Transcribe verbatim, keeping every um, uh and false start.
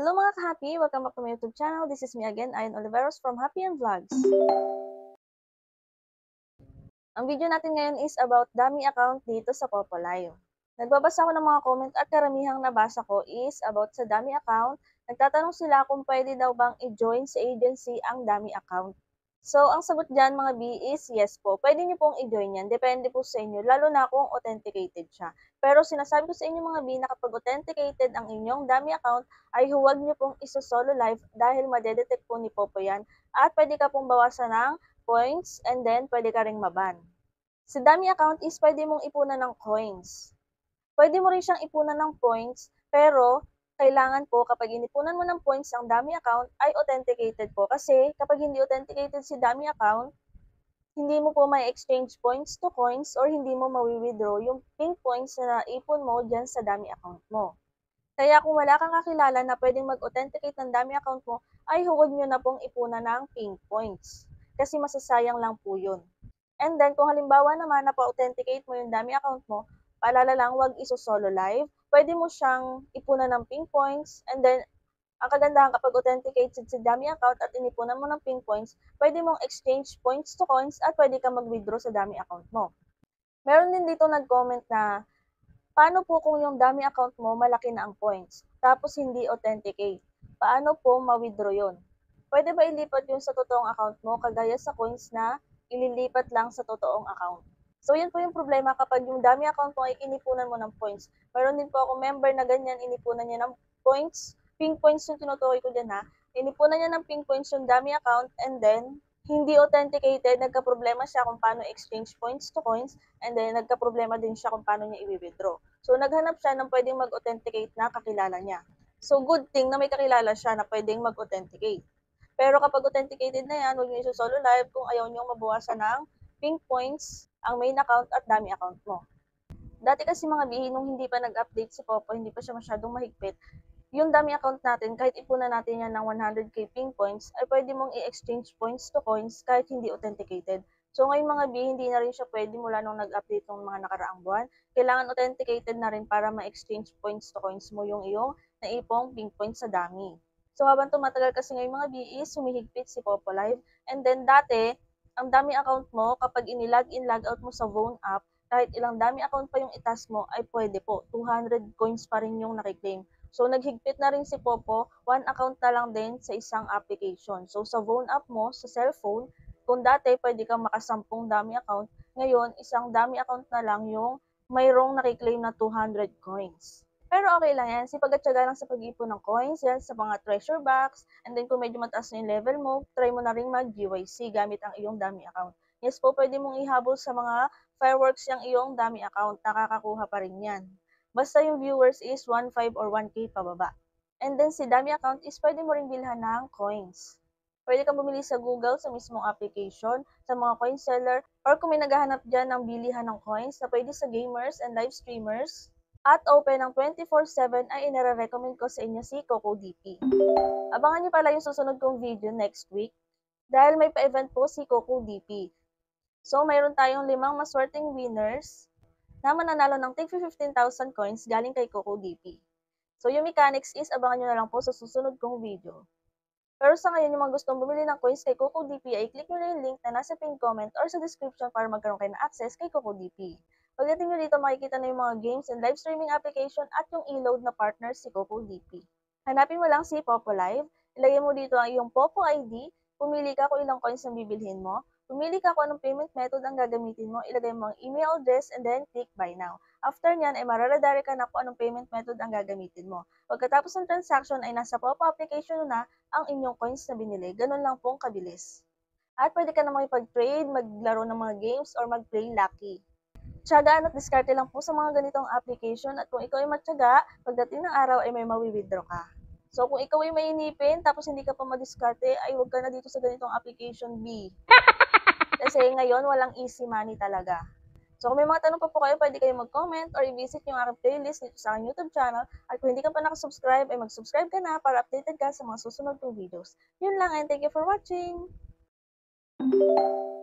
Hello mga ka-happy! Welcome back to my YouTube channel. This is me again, Ayan Oliveros from Happy and Vlogs. Ang video natin ngayon is about dummy account dito sa Popo Live. Nagbabasa ako ng mga comment at karamihang nabasa ko is about sa dummy account. Nagtatanong sila kung pwede daw bang i-join sa agency ang dummy account. So, ang sagot dyan mga B is yes po. Pwede nyo pong i-join yan. Depende po sa inyo, lalo na kung authenticated siya. Pero sinasabi ko sa inyo mga B na kapag authenticated ang inyong dummy account, ay huwag nyo pong iso-solo live dahil madedetect po ni Popo yan. At pwede ka pong bawasan ng points and then pwede ka ring maban. Si dummy account is pwede mong ipunan ng coins. Pwede mo rin siyang ipunan ng points, pero kailangan po kapag inipunan mo ng points ang dummy account ay authenticated po. Kasi kapag hindi authenticated si dummy account, hindi mo po may exchange points to coins or hindi mo mawi-withdraw yung pink points na naipon mo dyan sa dummy account mo. Kaya kung wala kang kakilala na pwedeng mag-authenticate ng dummy account mo, ay huwag nyo na pong ipunan ng pink points. Kasi masasayang lang po yun. And then, kung halimbawa naman na pa-authenticate mo yung dummy account mo, paalala lang, huwag iso-solo live. Pwede mo siyang ipunan ng pink points. And then, ang kagandahan kapag authenticated si dummy account at inipunan mo ng pink points, pwede mong exchange points to coins at pwede kang mag-withdraw sa dummy account mo. Meron din dito nag-comment na, paano po kung yung dummy account mo malaki na ang points, tapos hindi authenticate? Paano po ma-withdraw yun? Pwede ba ilipat yun sa totoong account mo, kagaya sa coins na ililipat lang sa totoong account? So, yun po yung problema kapag yung dummy account mo ay inipunan mo ng points. Meron din po ako member na ganyan, inipunan niya ng points. Pink points yung tinutukoy ko dyan ha. Inipunan niya ng pink points yung dummy account and then, hindi authenticated, nagka-problema siya kung paano exchange points to coins and then nagka-problema din siya kung paano niya i-withdraw. So, naghanap siya ng pwedeng mag-authenticate na kakilala niya. So, good thing na may kakilala siya na pwedeng mag-authenticate. Pero kapag authenticated na yan, huwag niyo iso-solo live kung ayaw niyo mabawasan ng pink points ang main account at dummy account mo. Dati kasi mga bihi, nung hindi pa nag-update si Popo, hindi pa siya masyadong mahigpit, yung dummy account natin, kahit ipunan natin yan ng one hundred K pink points, ay pwede mong i-exchange points to coins kahit hindi authenticated. So ngayon mga B, hindi na rin siya pwede mula nung nag-update ng mga nakaraang buwan. Kailangan authenticated na rin para ma-exchange points to coins mo yung iyong naipong pink points sa dummy. So habang tumatagal kasi ngayon mga B is humihigpit si Popo Live. And then dati, ang dummy account mo, kapag ini-log in, log out mo sa Voon app, kahit ilang dummy account pa yung itas mo, ay pwede po. two hundred coins pa rin yung nakiklaim. So, naghigpit na rin si Popo, one account na lang din sa isang application. So, sa Voon app mo, sa cellphone, kung dati pwede kang makasampung dummy account, ngayon, isang dummy account na lang yung mayroong nakiklaim na two hundred coins. Pero okay lang yan, sipag-atyaga lang sa pag-ipon ng coins, yan sa mga treasure box, and then kung medyo mataas na yung level mo, try mo na rin mag-G Y C gamit ang iyong dummy account. Yes po, pwede mong ihabol sa mga fireworks yung iyong dummy account, nakakakuha pa rin yan. Basta yung viewers is one point five or one K pababa. And then si dummy account is pwede mo rin bilhan ng coins. Pwede kang bumili sa Google sa mismong application, sa mga coin seller, or kung may naghahanap dyan ng bilihan ng coins na pwede sa gamers and live streamers, at open ng twenty-four seven ay inare-recommend ko sa inyo si CocoDP. Abangan nyo pala yung susunod kong video next week dahil may pa-event po si CocoDP. So, mayroon tayong limang maswerteng winners na mananalo ng tig fifteen thousand coins galing kay CocoDP. So, yung mechanics is abangan nyo na lang po sa susunod kong video. Pero sa ngayon, yung mga gustong bumili ng coins kay CocoDP ay click nyo na yung link na nasa pinned comment or sa description para magkaroon kayo ng access kay CocoDP. Pagdating nyo dito, makikita na yung mga games and live streaming application at yung e-load na partners si CocoDP. Hanapin mo lang si Popo Live, ilagay mo dito ang iyong Popo I D, pumili ka kung ilang coins ang bibilhin mo, pumili ka kung anong payment method ang gagamitin mo, ilagay mo ang email address and then click buy now. After nyan ay mararadirect ka na kung anong payment method ang gagamitin mo. Pagkatapos ng transaction ay nasa Popo application na ang inyong coins na binili. Ganun lang pong kabilis. At pwede ka na makipag-trade, maglaro ng mga games, or mag-play lucky. Tiyagaan at diskarte lang po sa mga ganitong application at kung ikaw ay matyaga, pagdating ng araw ay may mawi-withdraw ka. So kung ikaw ay mainipin tapos hindi ka pa madiskarte, ay huwag ka na dito sa ganitong application B. Kasi ngayon walang easy money talaga. So kung may mga tanong pa po kayo, pwede kayo mag-comment or i-visit yung aking playlist dito sa aking YouTube channel. At kung hindi ka pa nakasubscribe, ay mag-subscribe ka na para updated ka sa mga susunod kong videos. Yun lang and thank you for watching!